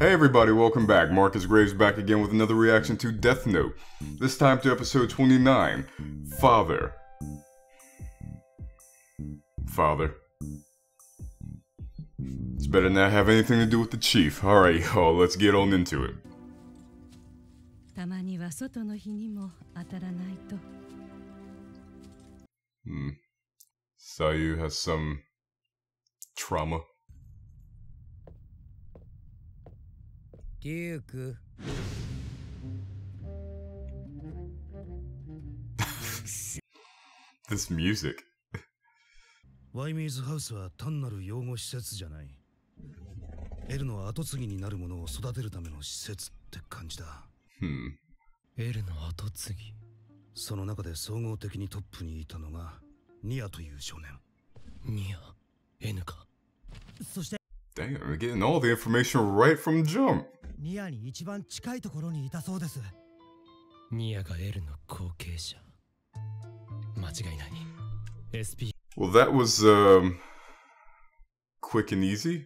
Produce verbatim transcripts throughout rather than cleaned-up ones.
Hey everybody, welcome back. Marcus Graves back again with another reaction to Death Note. This time to episode twenty-nine, Father. Father. It's better not have anything to do with the chief. Alright, y'all, let's get on into it. Hmm. Sayu has some trauma. Duke. This music. ワイミーズハウスは単なる養護施設じゃない。エルの後継ぎになるものを育てるための施設って感じだ。 Hmm. エルの後継ぎ。その中で総合的にトップにいたのがニアという少年。ニア、N か。そして。 Damn, we're getting all the information right from jump. ニアに一番近いところにいたそうです。 ニアがエルの後継者。間違いない。エスピー。 Well, that was um, quick and easy.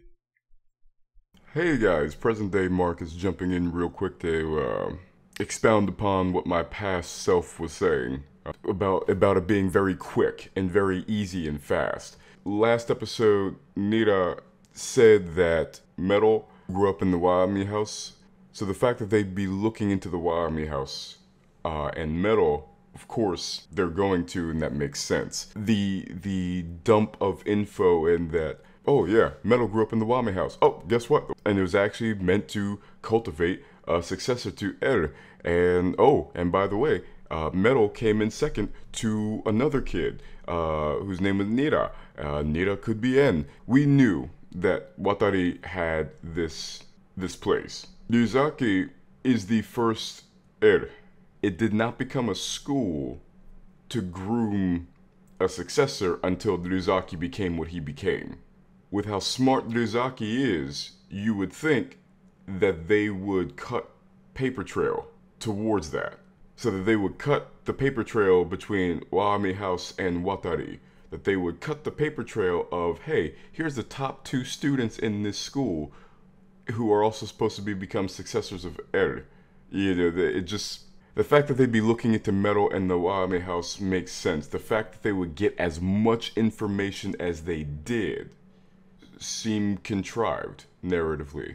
Hey guys, present day Marcus jumping in real quick to uh, expound upon what my past self was saying about about it being very quick and very easy and fast. Last episode, Nita said that Metal grew up in the Yagami house, so the fact that they'd be looking into the Yagami house uh, and Metal, of course, they're going to, and that makes sense. The the dump of info in that, oh yeah, Metal grew up in the Yagami house. Oh, guess what? And it was actually meant to cultivate a successor to Er. And oh, and by the way, uh, Metal came in second to another kid uh, whose name was Nira. Uh, Nira could be N. We knew that Watari had this this place. Ryuzaki is the first Er. It did not become a school to groom a successor until Ryuzaki became what he became. With how smart Ryuzaki is, you would think that they would cut paper trail towards that. So that they would cut the paper trail between Yagami House and Watari. That they would cut the paper trail of, hey, here's the top two students in this school who are also supposed to be become successors of Er. You know, it just, the fact that they'd be looking into Metal and the Yagami House makes sense. The fact that they would get as much information as they did seemed contrived narratively.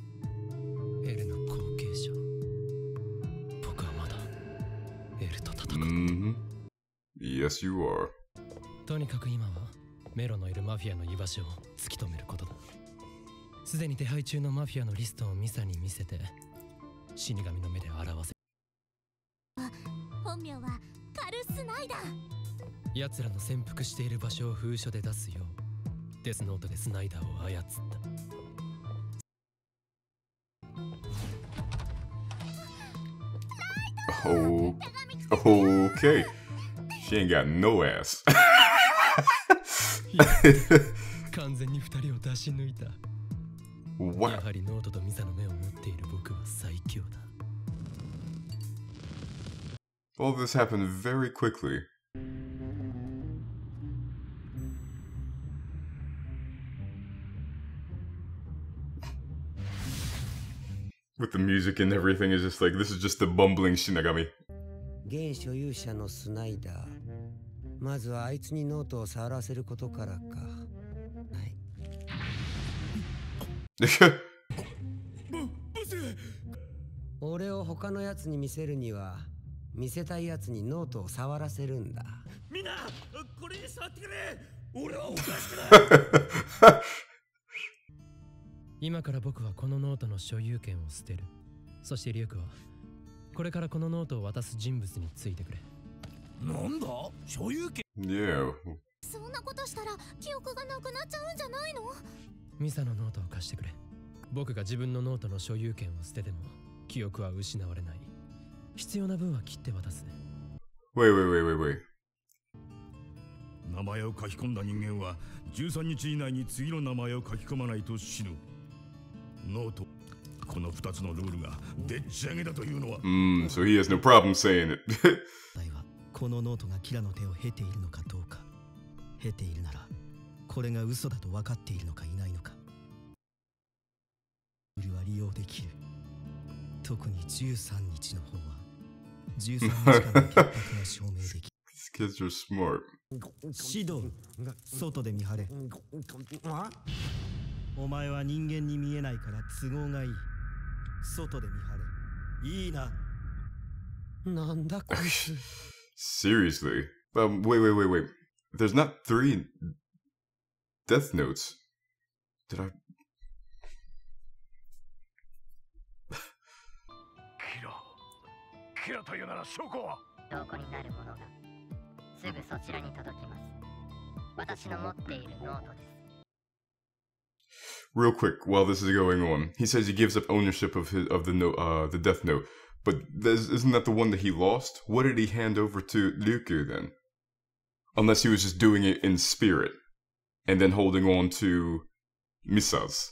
Mm-hmm. Yes, you are. とにかく今はメロのいるマフィアの居場所を突き止めることだ。すでに手配中のマフィアのリストをミサに見せて死神の目で表せ。 本名はカルスナイダー。 奴らの潜伏している場所を封書で出すようデスノートでスナイダーを操った。 Oh, okay. She ain't got no ass. 完全に二人を出し抜いた。 Wow. やはりノートとミサの目を持っている僕は最強だ。 All this happened very quickly. With the music and everything, is just like, this is just the bumbling Shinigami. 現所有者のスナイダー。まずはあいつにノートを触らせることからか。はい。俺を他のやつに見せるには、見せたいやつにノートを触らせるんだ。みんな、これに触ってくれ。俺はおかしくない。 今から僕はこのノートの所有権を捨てる。そしてリュウクはこれからこのノートを渡す人物についてくれ。 なんだ？所有権？ Yeah. そんなことしたら記憶がなくなっちゃうんじゃないの？ ミサのノートを貸してくれ。僕が自分のノートの所有権を捨てても記憶は失われない。必要な分は切って渡すね。 Wait, wait, wait, wait, wait. 名前を書き込んだ人間はじゅうさんにち以内に次の名前を書き込まないと死ぬ。ノート。この二つのルールがでっち上げだというのは。 Mm, so he has no problem saying it. このノートがキラの手を経ているのかどうか。経ているなら、これが嘘だと分かっているのかいないのか。ルールは利用用できる。特にじゅうさんにちの方はじゅうさんにちかんの潔白が証明できる。 These kids are smart. 指導、外で見張れ。お前は人間に見えないから都合がいい。外で見張れ。いいな。 なんだこいつ。 Seriously? Um, wait, wait, wait, wait. There's not three death notes. Did I? キラキラというなら証拠は証拠になるものがすぐそちらに届きます。私の持っているノートです。 Real quick, while this is going on, he says he gives up ownership of his of the note, uh, the death note. But this, isn't that the one that he lost? What did he hand over to Ryuku then? Unless he was just doing it in spirit and then holding on to Misa's.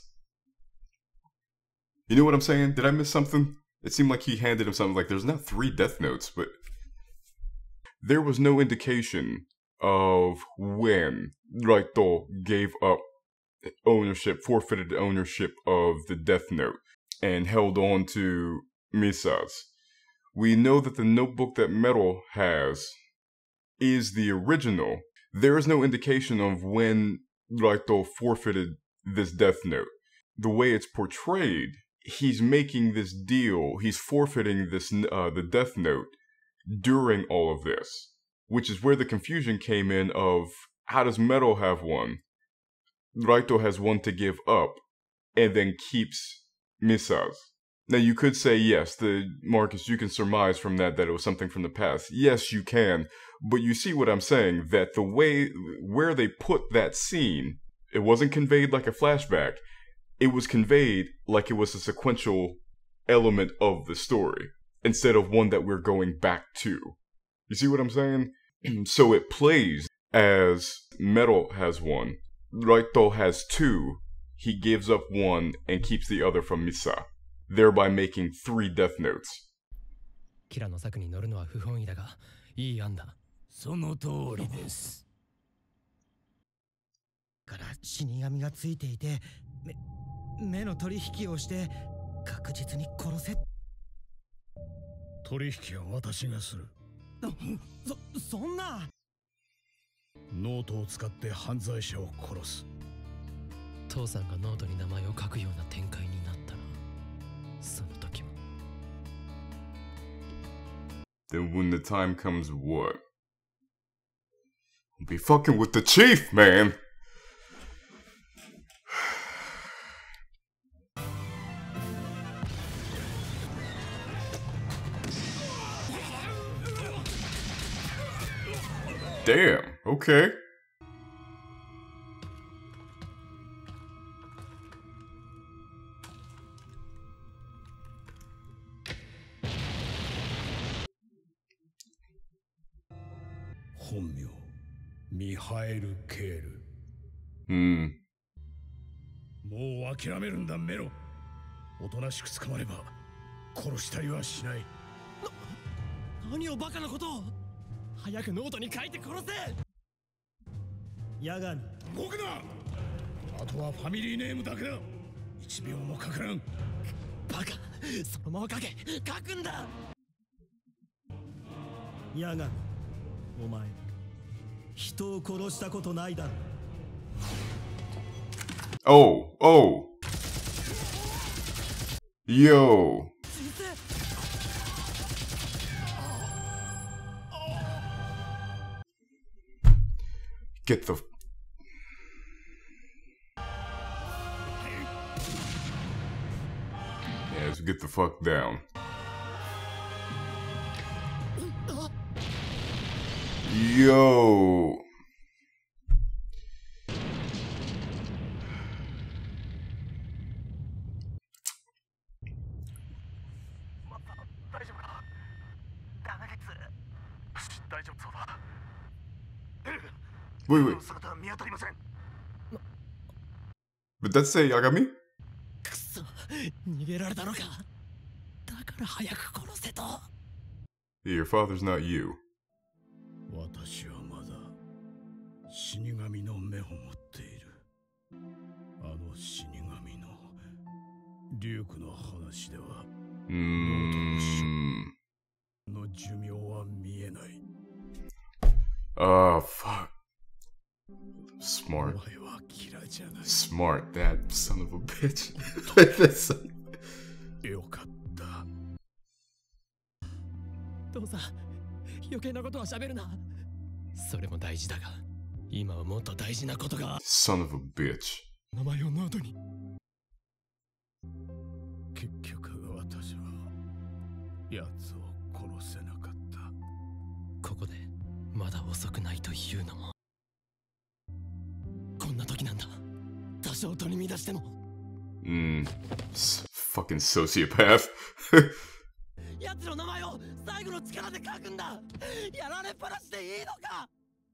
You know what I'm saying? Did I miss something? It seemed like he handed him something like there's not three death notes, but there was no indication of when Raito gave up ownership, forfeited ownership of the death note and held on to Misa's. We know that the notebook that Metal has is the original. There is no indication of when Raito forfeited this death note. The way it's portrayed, he's making this deal, he's forfeiting this uh, the death note during all of this, which is where the confusion came in of how does Metal have one? Raito has one to give up and then keeps Misa's. Now you could say, yes, the Marcus, you can surmise from that that it was something from the past. Yes, you can. But you see what I'm saying, that the way, where they put that scene, it wasn't conveyed like a flashback. It was conveyed like it was a sequential element of the story, instead of one that we're going back to. You see what I'm saying? So it plays as Metal has one, Raito has two, he gives up one and keeps the other from Misa, thereby making three death notes. キラの策に乗るのは不本意だが、いい案だ。 その通りです。から死神がついていて、目、目の取引をして確実に殺せ。 取引は私がする。 そ、そんな。 ノートを使って犯罪者を殺す。 父さんがノートに名前を書くような展開になったら、その時も。 Then when the time comes, what? I'll be fucking with the chief, man! Damn, okay. Mihail Kehl. Hmm. もう諦めるんだメロ。おとなしく捕まれば殺したりはしない。 な、何をバカなことを。早くノートに書いて殺せ。 ヤガミ。 動くな。あとはファミリーネームだけだ。一秒もかからん。 バカ。そのまま書け。書くんだ。 ヤガミ、お前人を殺したことないだろ。 Oh, oh. Yo. Get the... Yes, get the fuck down. Yo. Wait, wait. But that say Yagami? くそ、逃げられたのか。だから早く殺せと。 Your father's not you. 私はまだ死神の目を持っている。あの死神のリュウクの話では、 Mm. の寿命は見えない。 Oh, fuck. Smart. お前は嫌いじゃない。 Smart, that son of a bitch. Like this. よかった。 父さん、余計なことは喋るな。それも大事だが、今はもっと大事なことが。 Son of a bitch. 名前をノートに。 結局私は奴を殺せなかった。 ここでまだ遅くないというのも、こんな時なんだ。多少取り乱しても。 Mm. Fucking sociopath. 奴の名前を最後の力で書くんだ。やられっぱなしでいいのか。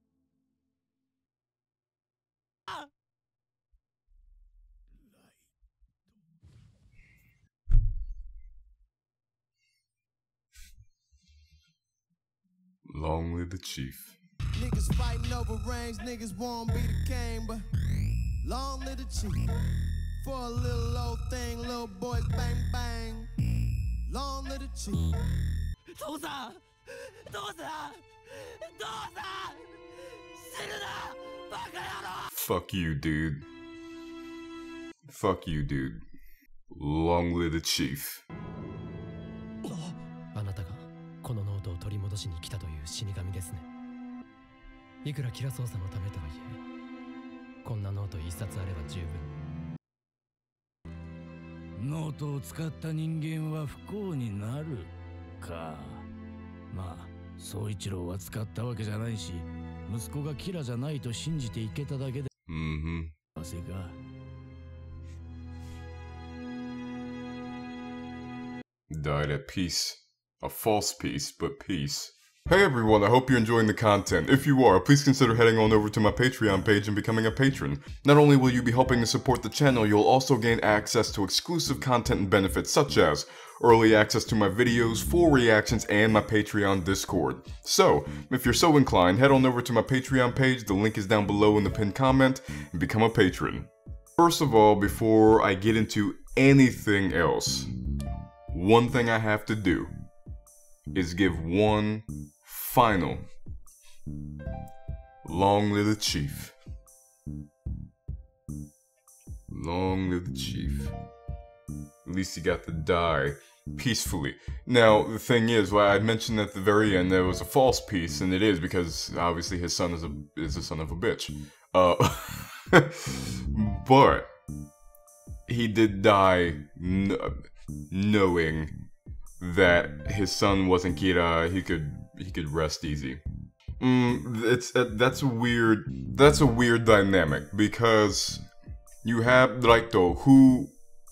あ Long live the chief. Niggas fighting over range, niggas won't be the king, but long live the chief. For a little old thing, little boys bang bang. Long live the chief. 父さん、父さん、父さん、死ぬな、バカ野郎。 Fuck you, dude. Fuck you, dude. Long live the chief. あなたがこのノートを取り戻しに来たという死神ですね。いくらキラ捜査のためとはいえ、こんなノート一冊あれば十分。 ノートを使った人間は不幸になるか。まあ宗一郎は使ったわけじゃないし、息子がキラじゃないと信じていけただけで。 Mm-hmm. 汗が。 Died at peace. A false peace, but peace. Hey everyone, I hope you're enjoying the content. If you are, please consider heading on over to my Patreon page and becoming a patron. Not only will you be helping to support the channel, you'll also gain access to exclusive content and benefits such as early access to my videos, full reactions, and my Patreon Discord. So, if you're so inclined, head on over to my Patreon page, the link is down below in the pinned comment, and become a patron. First of all, before I get into anything else, one thing I have to do is give one final long live the chief. Long live the chief. At least he got to die peacefully. Now, the thing is, well, I mentioned at the very end there was a false peace, and it is because obviously his son is a is a son of a bitch. Uh, but he did die kn knowing that his son wasn't Kira. He could he could rest easy. Mm, it's uh, that's a weird that's a weird dynamic because you have Raito who,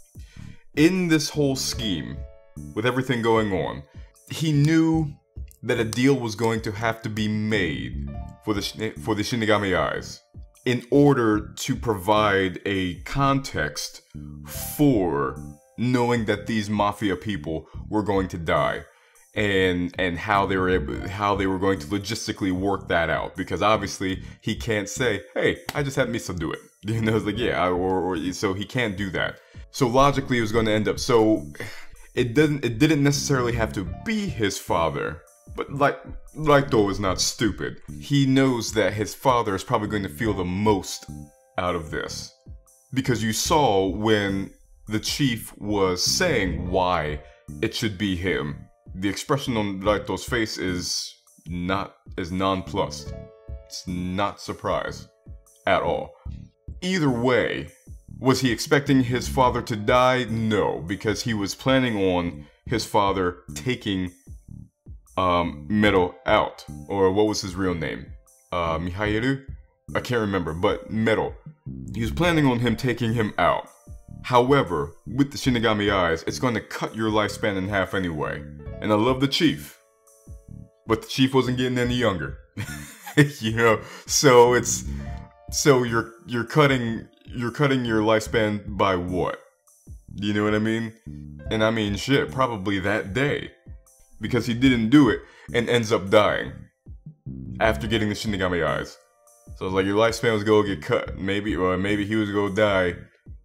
in this whole scheme, with everything going on, he knew that a deal was going to have to be made for the for the Shinigami Eyes in order to provide a context for knowing that these mafia people were going to die, and and how they were able, how they were going to logistically work that out. Because obviously he can't say, "Hey, I just had Misa do it." You know, it's like yeah, or, or so he can't do that. So logically, it was going to end up. So it didn't it didn't necessarily have to be his father. But like Raito is not stupid. He knows that his father is probably going to feel the most out of this, because you saw when the chief was saying why it should be him, the expression on Raito's face is not is nonplussed. It's not surprised at all. Either way, was he expecting his father to die? No, because he was planning on his father taking um, Mero out. Or what was his real name? Uh, Mihairu? I can't remember, but Mero. He was planning on him taking him out. However, with the Shinigami Eyes, it's going to cut your lifespan in half anyway. And I love the chief, but the chief wasn't getting any younger. You know, so it's so you're you're cutting you're cutting your lifespan by what? You know what I mean? And I mean shit, probably that day, because he didn't do it and ends up dying after getting the Shinigami Eyes. So it's like your lifespan was gonna get cut, maybe, or maybe he was gonna die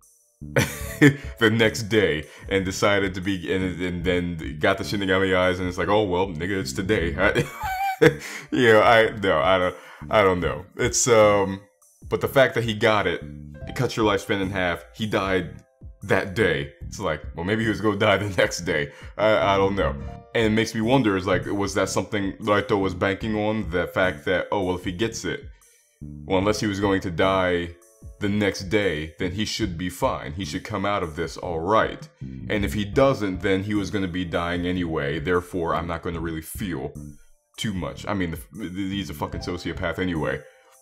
the next day and decided to be, and, and then got the Shinigami eyes, and it's like, oh well, nigga, it's today. You know, I no, I don't, I don't know. It's um, but the fact that he got it, it cuts your lifespan in half. He died that day. It's like, well, maybe he was gonna die the next day. I, I don't know. And it makes me wonder, is like, was that something Raito was banking on? The fact that, oh, well, if he gets it, well, unless he was going to die the next day, then he should be fine. He should come out of this all right. And if he doesn't, then he was going to be dying anyway. Therefore, I'm not going to really feel too much. I mean, the, he's a fucking sociopath anyway.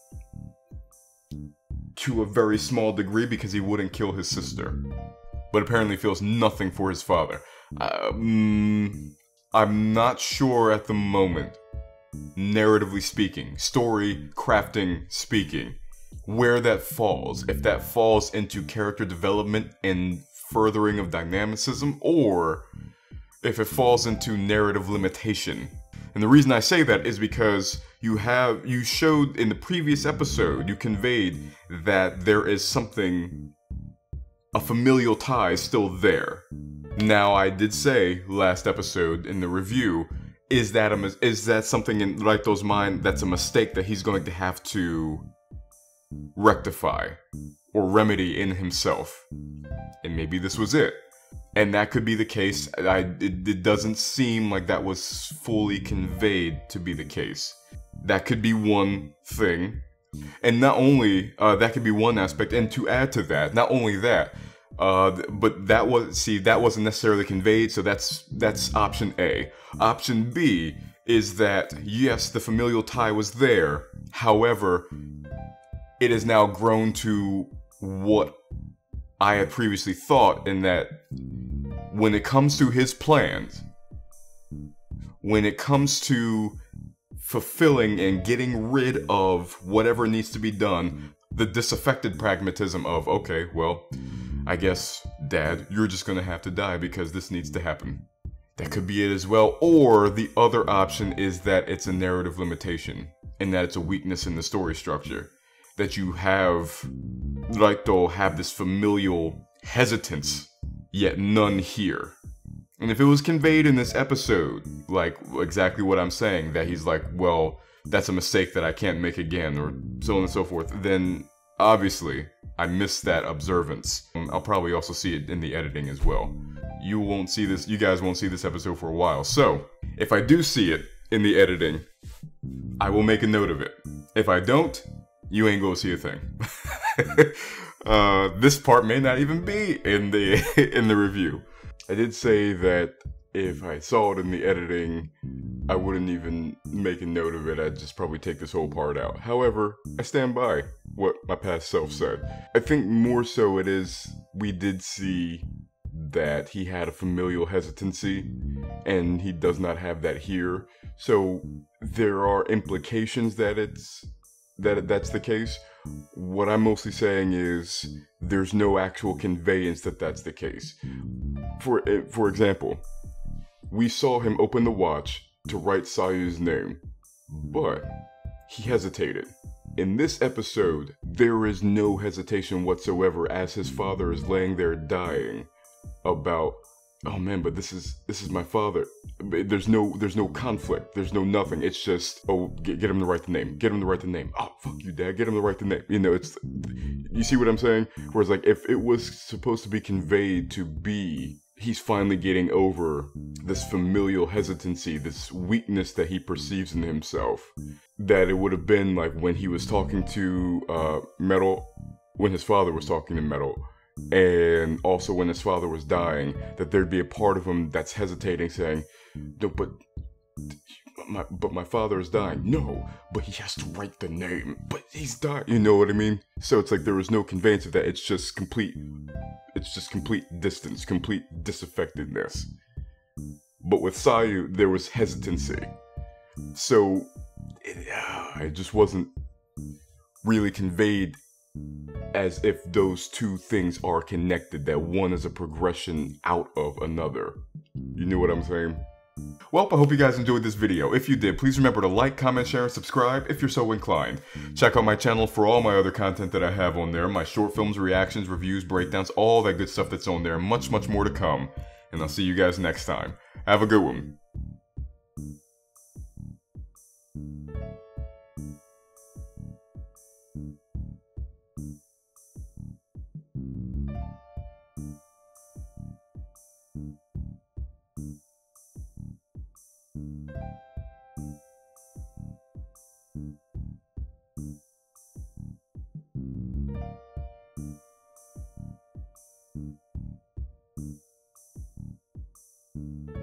To a very small degree, because he wouldn't kill his sister. But apparently feels nothing for his father. Um, I'm not sure at the moment, narratively speaking, story crafting speaking, where that falls. If that falls into character development and furthering of dynamicism, or if it falls into narrative limitation. And the reason I say that is because you have, you showed in the previous episode, you conveyed that there is something, a familial tie still there. Now, I did say last episode in the review, is that a, is that something in Raito's mind that's a mistake that he's going to have to rectify or remedy in himself? And maybe this was it. And that could be the case. I, it, it doesn't seem like that was fully conveyed to be the case. That could be one thing. And not only, uh, that could be one aspect, and to add to that, not only that, uh, but that was, see, that wasn't necessarily conveyed, so that's, that's option A. Option B is that, yes, the familial tie was there, however, it has now grown to what I had previously thought, in that when it comes to his plans, when it comes to fulfilling and getting rid of whatever needs to be done, the disaffected pragmatism of, okay, well, I guess, Dad, you're just gonna have to die because this needs to happen. That could be it as well. Or the other option is that it's a narrative limitation, and that it's a weakness in the story structure. That you have Raito have this familial hesitance, yet none here. And if it was conveyed in this episode, like exactly what I'm saying, that he's like, well, that's a mistake that I can't make again, or so on and so forth, then obviously I missed that observance. I'll probably also see it in the editing as well. You won't see this, you guys won't see this episode for a while. So, if I do see it in the editing, I will make a note of it. If I don't, you ain't gonna see a thing. uh, this part may not even be in the in the review. I did say that if I saw it in the editing, I wouldn't even make a note of it. I'd just probably take this whole part out. However, I stand by what my past self said. I think more so it is, we did see that he had a familial hesitancy, and he does not have that here. So there are implications that it's that that's the case. What I'm mostly saying is there's no actual conveyance that that's the case. For for example, we saw him open the watch to write Sayu's name, but he hesitated. In this episode, there is no hesitation whatsoever as his father is laying there dying about, oh man, but this is this is my father. There's no there's no conflict. There's no nothing. It's just, oh, get, get him to write the name. Get him to write the name. Oh, fuck you, Dad. Get him to write the name. You know, it's, you see what I'm saying? Whereas, like, if it was supposed to be conveyed to be, he's finally getting over this familial hesitancy, this weakness that he perceives in himself, that it would have been like when he was talking to uh, Metal, when his father was talking to Metal, and also when his father was dying, that there'd be a part of him that's hesitating, saying, no, but my, but my father is dying. No, but he has to write the name. But he's dying. You know what I mean? So it's like there was no conveyance of that. It's just complete, it's just complete distance, complete disaffectedness. But with Sayu, there was hesitancy. So it, uh, it just wasn't really conveyed as if those two things are connected, that one is a progression out of another. You know what I'm saying? Well, I hope you guys enjoyed this video. If you did, please remember to like, comment, share, and subscribe if you're so inclined. Check out my channel for all my other content that I have on there, my short films, reactions, reviews, breakdowns, all that good stuff that's on there, much, much more to come. And I'll see you guys next time. Have a good one. Thank you.